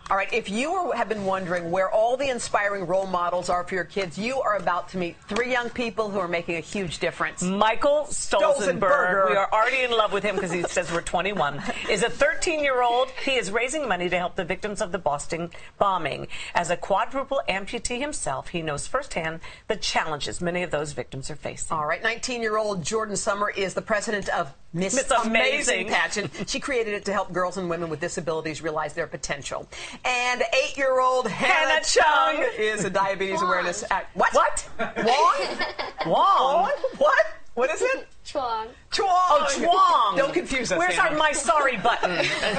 All right, if you have been wondering where all the inspiring role models are for your kids, you are about to meet three young people who are making a huge difference. Michael Stolzenberg, we are already in love with him because he says we're 21, is a 13-year-old. He is raising money to help the victims of the Boston bombing. As a quadruple amputee himself, he knows firsthand the challenges many of those victims are facing. All right, 19-year-old Jordan Summer is the president of Miss Amazing pageant. She created it to help girls and women with disabilities realize their potential. And 8-year-old Hannah Chung is a diabetes awareness act. What? Wong? What? What is it? Chuang. Chuang. Oh, Chuang. Don't confuse us. Where's our my sorry button?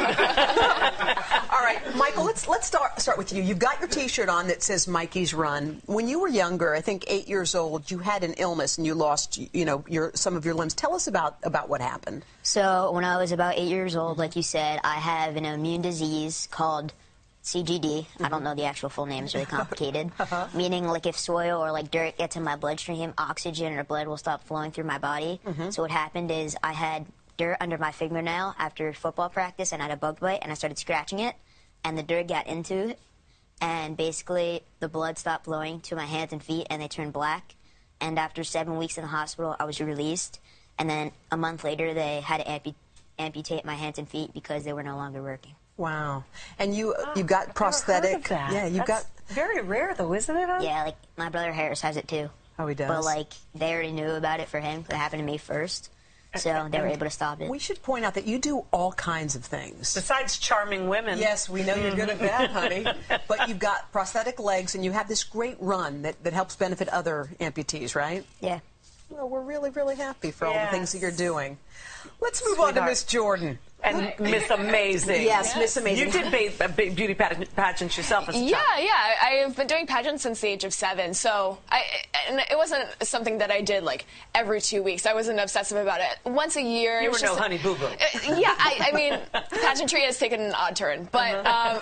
All right, Michael, let's start with you. You've got your T-shirt on that says Mikey's Run. When you were younger, I think 8 years old, you had an illness and you lost, some of your limbs. Tell us about what happened. So when I was about 8 years old, like you said, I have an immune disease called CGD. I don't know the actual full name. It's really complicated. Meaning, like, if soil or, like, dirt gets in my bloodstream, oxygen or blood will stop flowing through my body. So what happened is I had dirt under my fingernail after football practice, and I had a bug bite, and I started scratching it, and the dirt got into it, and basically the blood stopped flowing to my hands and feet, and they turned black. And after 7 weeks in the hospital, I was released, and then a month later, they had to amputate my hands and feet because they were no longer working. Wow. And you got prosthetic. Heard of that. Yeah, you got very rare though, isn't it? Huh? Yeah, like my brother Harris has it too. Oh, he does. But like they already knew about it for him. It happened to me first, so they were able to stop it. We should point out that you do all kinds of things. Besides charming women. Yes, we know you're good at that, honey. But you've got prosthetic legs, and you have this great run that helps benefit other amputees, right? Yeah. Well, we're really, really happy for all the things that you're doing. Let's move on to Miss Jordan. And Miss Amazing. Yes, Miss Amazing. You did beauty pageants yourself as a child. Yeah. I've been doing pageants since the age of 7. So and it wasn't something that I did like every 2 weeks. I wasn't obsessive about it. Once a year. You were no Honey Boo Boo. Yeah, I mean, pageantry has taken an odd turn. But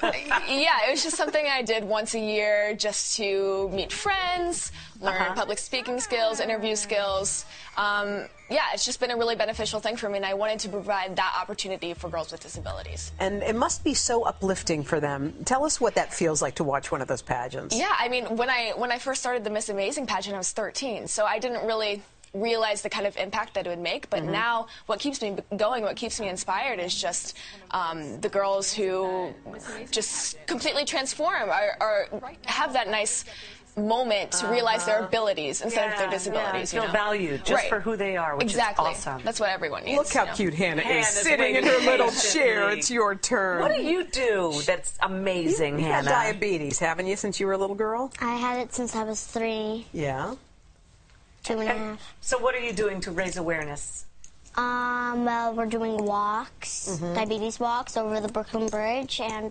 yeah, it was just something I did once a year just to meet friends, learn public speaking skills, interview skills. Yeah, it's just been a really beneficial thing for me, and I wanted to provide that opportunity for girls with disabilities. And it must be so uplifting for them. Tell us what that feels like to watch one of those pageants. Yeah, I mean, when I first started the Miss Amazing pageant, I was 13, so I didn't really realize the kind of impact that it would make. But now, what keeps me going, what keeps me inspired is just the girls who just completely transform, or have that nice moment to realize their abilities instead of their disabilities. Feel valued just for who they are, which is awesome. That's what everyone needs. Look how cute Hannah is sitting in her little chair. It's your turn. What do you do that's amazing, You've Hannah? had diabetes, haven't you, since you were a little girl? I had it since I was 3. Yeah. 2.5. So what are you doing to raise awareness? Well, we're doing walks, diabetes walks over the Brooklyn Bridge, and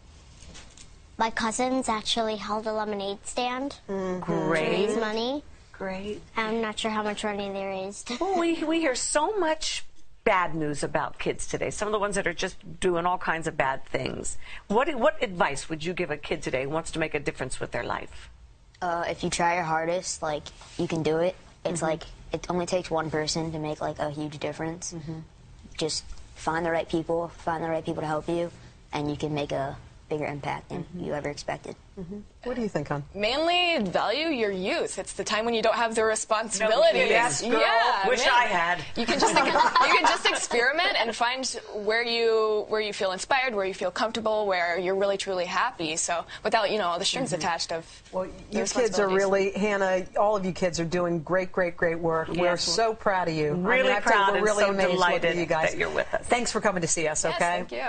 my cousins actually held a lemonade stand to raise money. Great. I'm not sure how much money they raised. Well, we hear so much bad news about kids today. Some of the ones that are just doing all kinds of bad things. What advice would you give a kid today who wants to make a difference with their life? If you try your hardest, like, you can do it. It's like, it only takes one person to make, like, a huge difference. Just find the right people to help you, and you can make a bigger impact than you ever expected. What do you think, hon? Mainly value your youth. It's the time when you don't have the responsibilities. Yes, girl. Yeah, Wish I had. You can just experiment and find where you feel inspired, where you feel comfortable, where you're really truly happy. So without all the strings attached of. Well, you kids are really, Hannah. All of you kids are doing great work. We're so proud of you. Really proud we're really and so amazed delighted with you guys. that you're with us. Thanks for coming to see us. Okay. Yes, thank you.